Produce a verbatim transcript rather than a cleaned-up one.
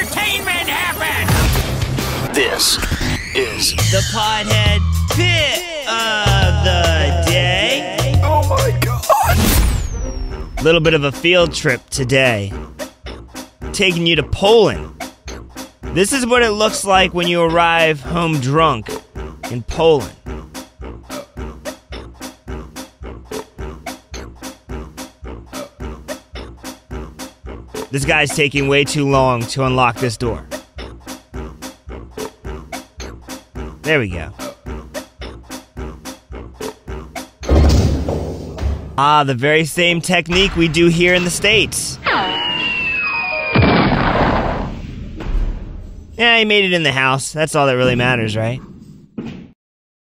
entertainment happen! This is the Pothead Pick of the day. Oh my god! Little bit of a field trip today. Taking you to Poland. This is what it looks like when you arrive home drunk in Poland. This guy's taking way too long to unlock this door. There we go. Ah, the very same technique we do here in the States. Yeah, he made it in the house. That's all that really matters, right?